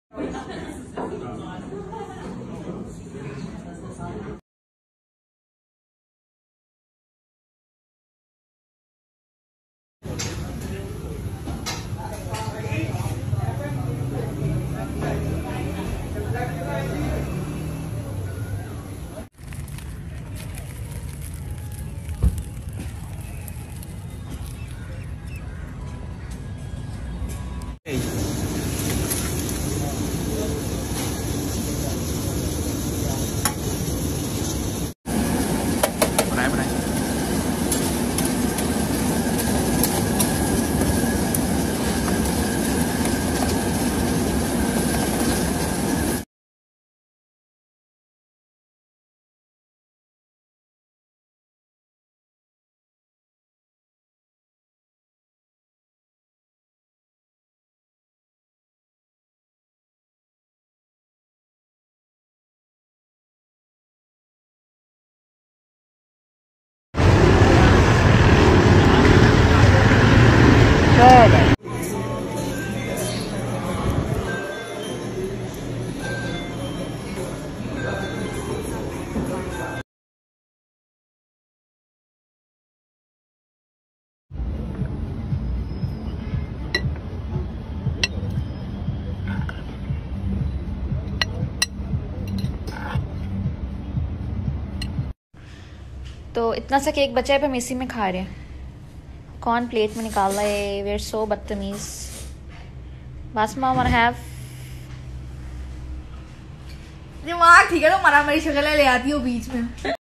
तो इतना सा केक बचा है पे हम इसी में खा रहे हैं। कौन प्लेट में निकाल रहा है? वी आर सो बदतमीज। बासमा वन हैव दिमाग ठीक है तो मरा मेरी शक्ल ले आती हो बीच में।